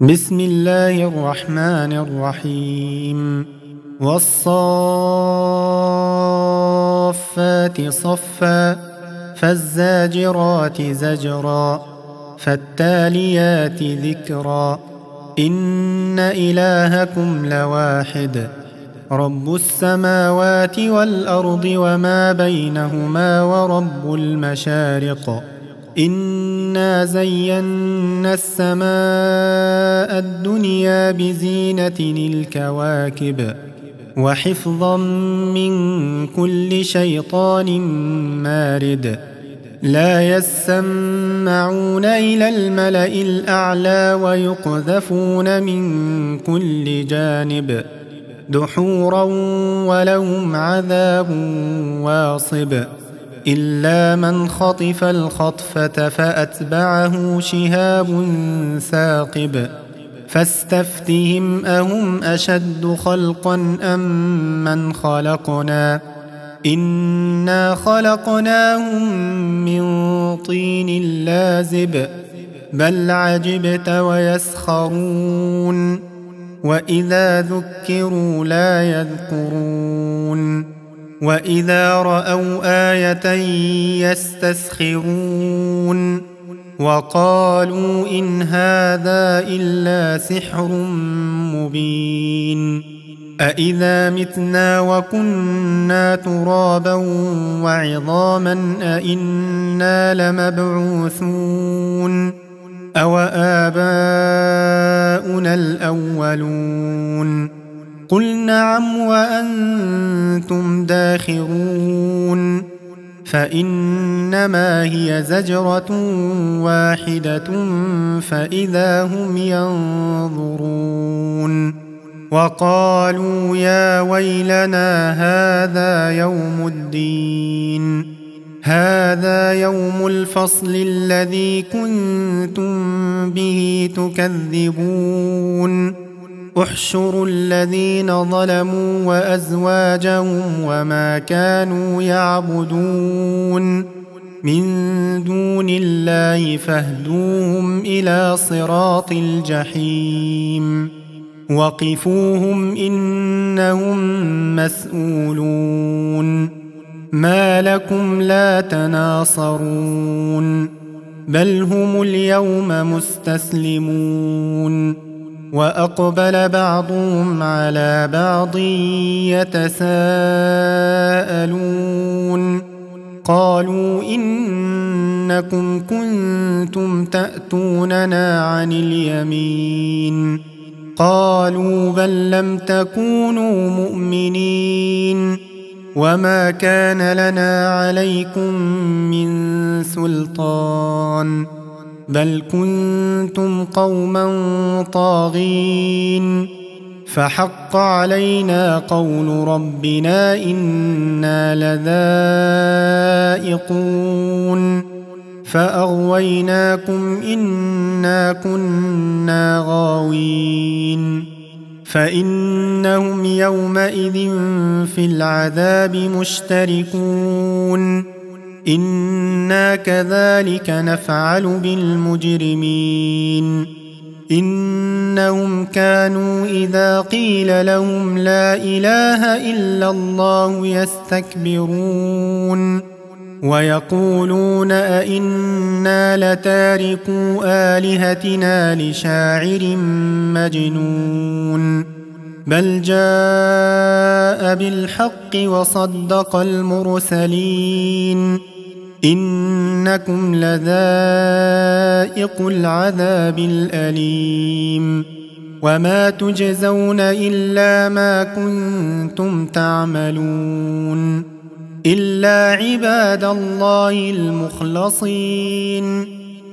بسم الله الرحمن الرحيم والصافات صفا فالزاجرات زجرا فالتاليات ذكرا إن إلهكم لواحد رب السماوات والأرض وما بينهما ورب المشارق إنا زينا السماء الدنيا بزينة الكواكب وحفظا من كل شيطان مارد لا يسمعون إلى الملأ الأعلى ويقذفون من كل جانب دحورا ولهم عذاب واصب إلا من خطف الخطفة فأتبعه شهاب ثاقب فاستفتهم أهم أشد خلقا أم من خلقنا إنا خلقناهم من طين لازب بل عجبت ويسخرون وإذا ذكروا لا يذكرون وإذا رأوا آية يستسخرون وقالوا إن هذا إلا سحر مبين أإذا متنا وكنا ترابا وعظاما أإنا لمبعوثون أوآباؤنا الأولون قل نعم وأنتم داخرون فإنما هي زجرة واحدة فإذا هم ينظرون وقالوا يا ويلنا هذا يوم الفصل الذي كنتم به تكذبون احشروا الذين ظلموا وأزواجهم وما كانوا يعبدون من دون الله فاهدوهم إلى صراط الجحيم وقفوهم إنهم مسؤولون ما لكم لا تناصرون بل هم اليوم مستسلمون وأقبل بعضهم على بعض يتساءلون قالوا إنكم كنتم تأتوننا عن اليمين قالوا بل لم تكونوا مؤمنين وما كان لنا عليكم من سلطان بل كنتم قوما طاغين فحق علينا قول ربنا إنا لذائقون فأغويناكم إنا كنا غاوين فإنهم يومئذ في العذاب مشتركون إنا كذلك نفعل بالمجرمين إنهم كانوا إذا قيل لهم لا إله إلا الله يستكبرون ويقولون أئنا لتاركو آلهتنا لشاعر مجنون بل جاء بالحق وصدق المرسلين إنكم لذائقو العذاب الأليم وما تجزون إلا ما كنتم تعملون إلا عباد الله المخلصين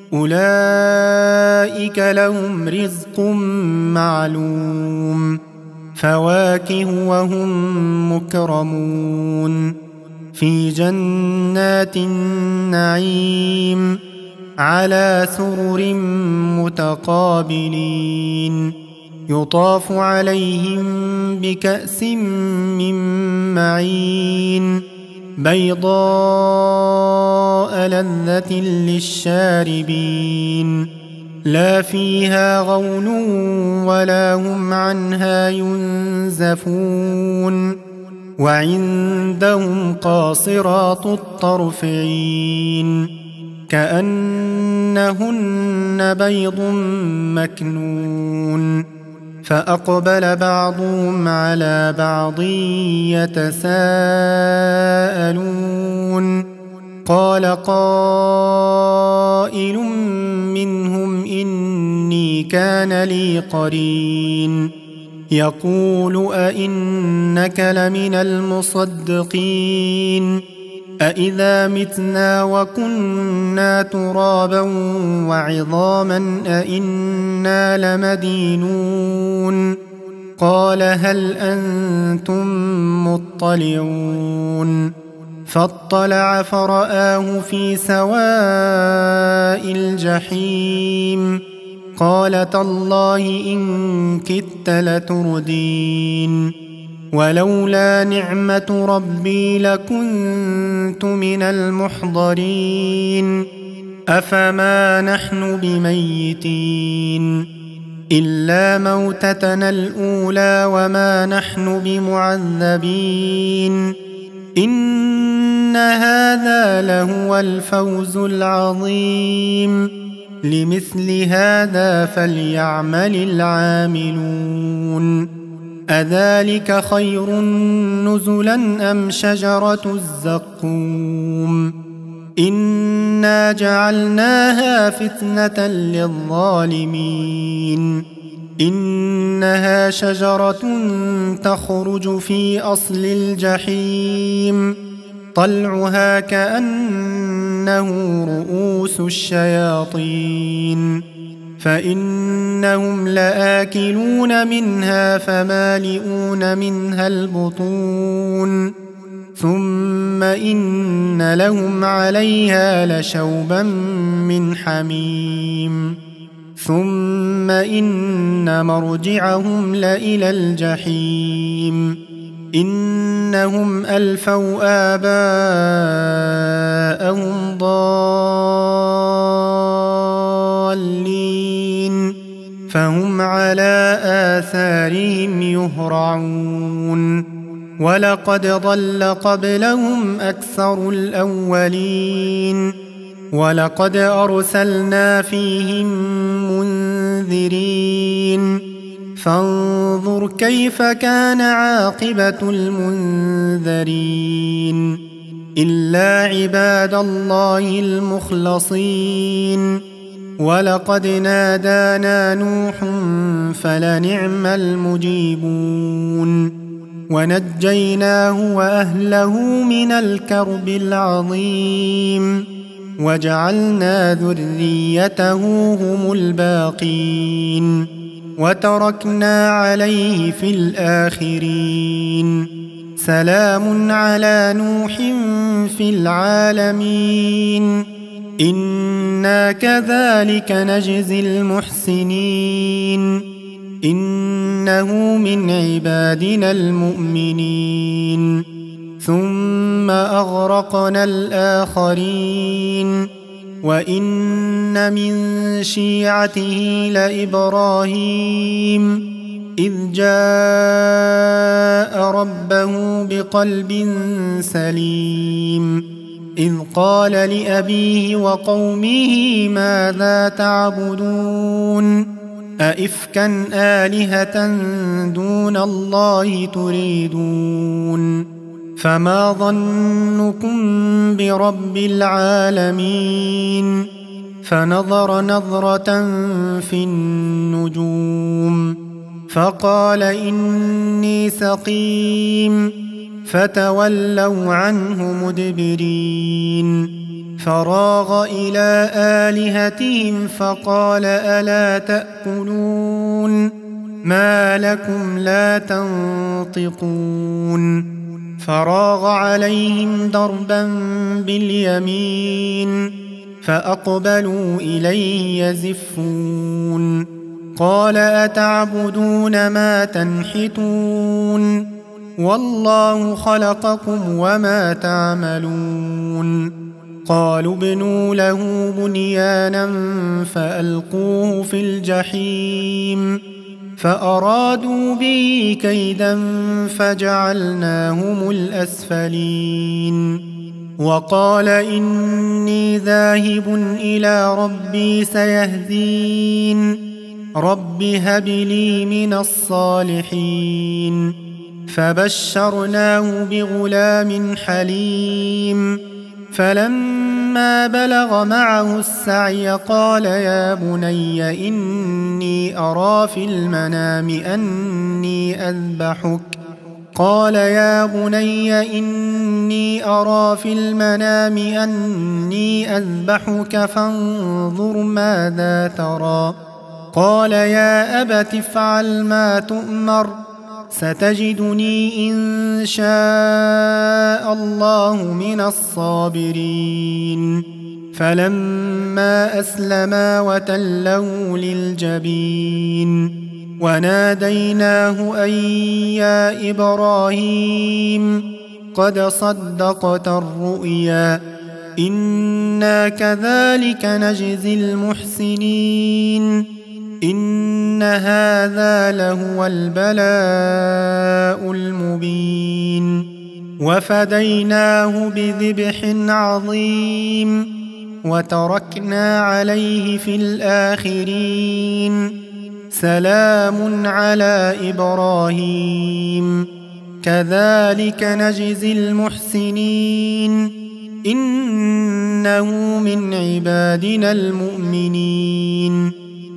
أولئك لهم رزق معلوم فواكه وهم مكرمون في جنات النعيم على سرر متقابلين يطاف عليهم بكأس من معين بيضاء لذة للشاربين لا فيها غول ولا هم عنها ينزفون وعندهم قاصرات الطرف عين كأنهن بيض مكنون فأقبل بعضهم على بعض يتساءلون قال قائل منهم إني كان لي قرين يقول أئنك لمن المصدقين أإذا متنا وكنا ترابا وعظاما أئنا لمدينون قال هل أنتم مطلعون فاطلع فرآه في سواء الجحيم قال تالله إن كدت لتردين ولولا نعمة ربي لكنت من المحضرين أفما نحن بميتين إلا موتتنا الأولى وما نحن بمعذبين إن هذا لهو الفوز العظيم لمثل هذا فليعمل العاملون أذلك خير نزلا أم شجرة الزقوم إنا جعلناها فتنة للظالمين إنها شجرة تخرج في أصل الجحيم طلعها كأنه رؤوس الشياطين فإنهم لآكلون منها فمالئون منها البطون ثم إن لهم عليها لشوبا من حميم ثم إن مرجعهم لإلى الجحيم إنهم ألفوا آباءهم ضالين فهم على آثارهم يهرعون ولقد ضل قبلهم أكثر الأولين ولقد أرسلنا فيهم منذرين فانظر كيف كان عاقبة المنذرين إلا عباد الله المخلصين ولقد نادانا نوح فلنعم المجيبون ونجيناه وأهله من الكرب العظيم وجعلنا ذريته هم الباقين وتركنا عليه في الآخرين سلام على نوح في العالمين إنا كذلك نجزي المحسنين إنه من عبادنا المؤمنين ثم أغرقنا الآخرين وإن من شيعته لإبراهيم إذ جاء ربه بقلب سليم إذ قال لأبيه وقومه ماذا تعبدون أئفكا آلهة دون الله تريدون فما ظنكم برب العالمين فنظر نظرة في النجوم فقال إني سقيم فتولوا عنه مدبرين فراغ إلى آلهتهم فقال ألا تأكلون ما لكم لا تنطقون فراغ عليهم ضربا باليمين فأقبلوا إليه يزفون قال أتعبدون ما تنحتون والله خلقكم وما تعملون قالوا ابنوا له بنيانا فألقوه في الجحيم فأرادوا به كيدا فجعلناهم الأسفلين وقال إني ذاهب إلى ربي سيهدين رب هب لي من الصالحين فبشرناه بغلام حليم فلما بلغ معه السعي قال يا بني إني أرى في المنام أني أذبحك قال يا بني إني أرى في المنام أني أذبحك فانظر ماذا ترى قال يا أبت افعل ما تؤمر ستجدني إن شاء الله من الصابرين فلما أسلما وتله للجبين وناديناه أن يا إبراهيم قد صدقت الرؤيا إنا كذلك نجزي المحسنين إن هذا لهو البلاء المبين وفديناه بذبح عظيم وتركنا عليه في الآخرين سلام على إبراهيم كذلك نجزي المحسنين إنه من عبادنا المؤمنين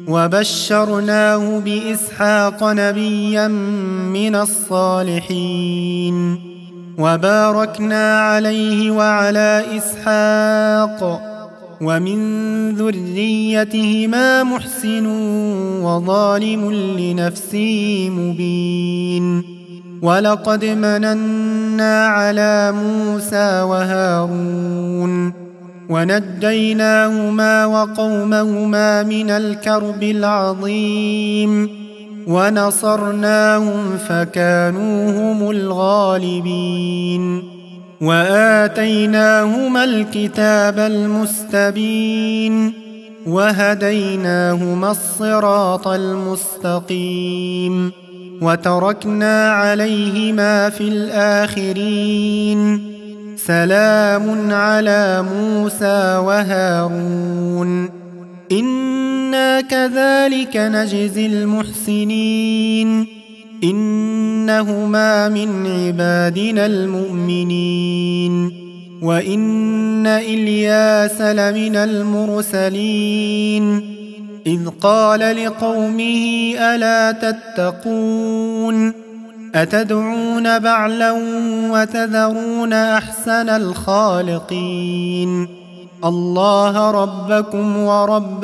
وبشرناه بإسحاق نبيا من الصالحين وباركنا عليه وعلى إسحاق ومن ذريتهما محسن وظالم لنفسه مبين ولقد مننا على موسى وهارون ونجيناهما وقومهما من الكرب العظيم ونصرناهم فكانوا هم الغالبين وآتيناهما الكتاب المستبين وهديناهما الصراط المستقيم وتركنا عليهما في الآخرين سلام على موسى وهارون إنا كذلك نجزي المحسنين إنهما من عبادنا المؤمنين وإن إلياس لمن المرسلين إذ قال لقومه ألا تتقون أتدعون بعلا وتذرون أحسن الخالقين الله ربكم ورب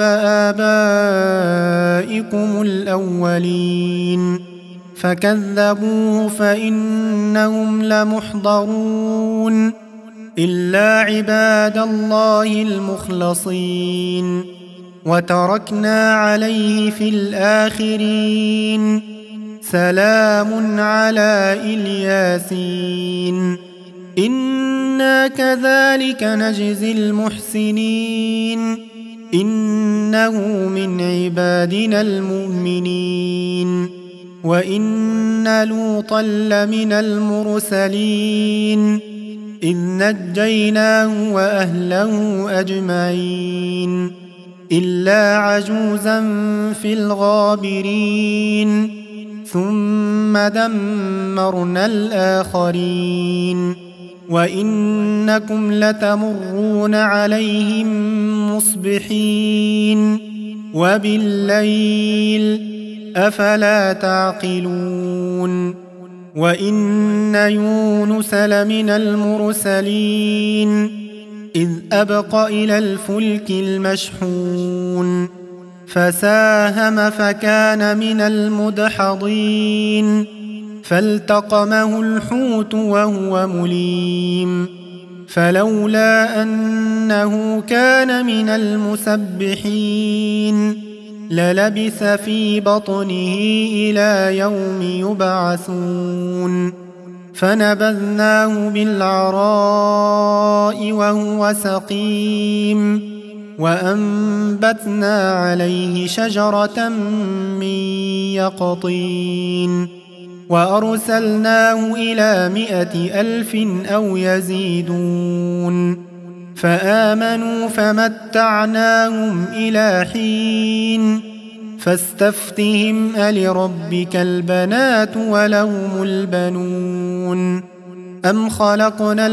آبائكم الأولين فكذبوه فإنهم لمحضرون إلا عباد الله المخلصين وتركنا عليه في الآخرين سلام على الياسين إنا كذلك نجزي المحسنين إنه من عبادنا المؤمنين وإن لوطا لمن المرسلين إذ نجيناه وأهله أجمعين إلا عجوزا في الغابرين ثم دمرنا الآخرين وإنكم لتمرون عليهم مصبحين وبالليل أفلا تعقلون وإن يونس لمن المرسلين إذ أبق إلى الفلك المشحون فساهم فكان من المدحضين فالتقمه الحوت وهو مليم فلولا أنه كان من المسبحين للبث في بطنه إلى يوم يبعثون فنبذناه بالعراء وهو سقيم وأنبتنا عليه شجرة من يقطين وأرسلناه إلى 100,000 أو يزيدون فآمنوا فمتعناهم إلى حين فاستفتهم ألربك البنات ولهم البنون أم خلقنا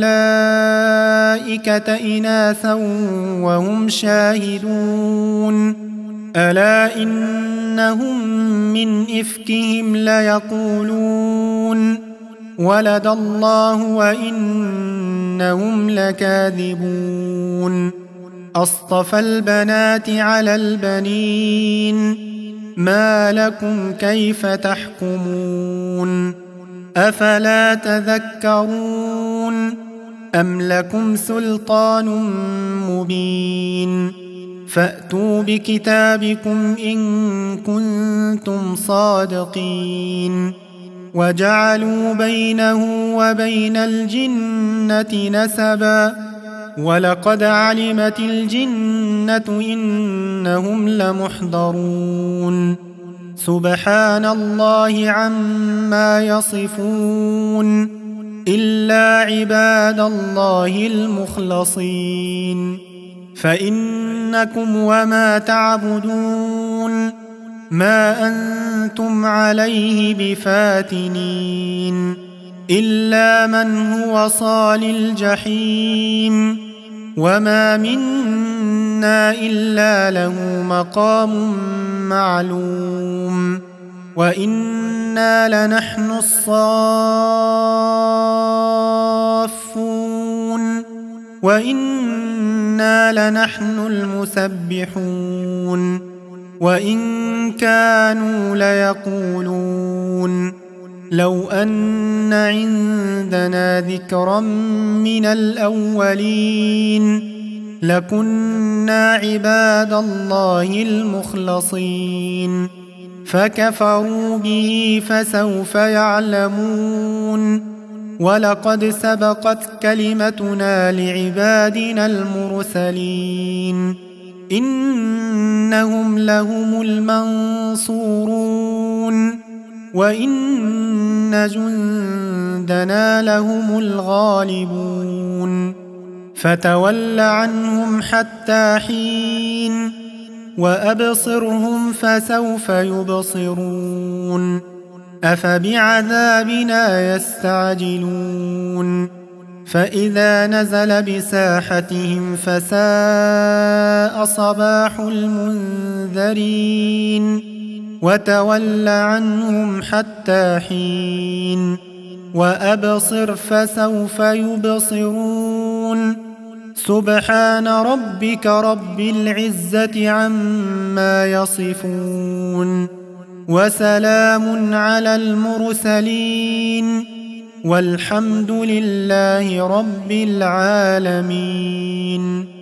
الملائكة إناثا وهم شاهدون ألا إنهم من إفكهم ليقولون ولد الله وإنهم لكاذبون أصطفى البنات على البنين ما لكم كيف تحكمون أفلا تذكرون أم لكم سلطان مبين فأتوا بكتابكم إن كنتم صادقين وجعلوا بينه وبين الجنة نسبا ولقد علمت الجنة إنهم لمحضرون سبحان الله عما يصفون إلا عباد الله المخلصين فإنكم وما تعبدون ما أنتم عليه بفاتنين إلا من هو صال الجحيم وما منا إلا له مقام معلوم وإنا لنحن الصافون وإنا لنحن المسبحون وإن كانوا ليقولون لو أن عندنا ذكرا من الأولين لكنا عباد الله المخلصين فكفروا به فسوف يعلمون ولقد سبقت كلمتنا لعبادنا المرسلين إنهم لهم المنصورون وإن جندنا لهم الغالبون فتول عنهم حتى حين وأبصرهم فسوف يبصرون أفبعذابنا يستعجلون فإذا نزل بساحتهم فساء صباح المنذرين وتول عنهم حتى حين وأبصر فسوف يبصرون سبحان ربك رب العزة عما يصفون وسلام على المرسلين والحمد لله رب العالمين.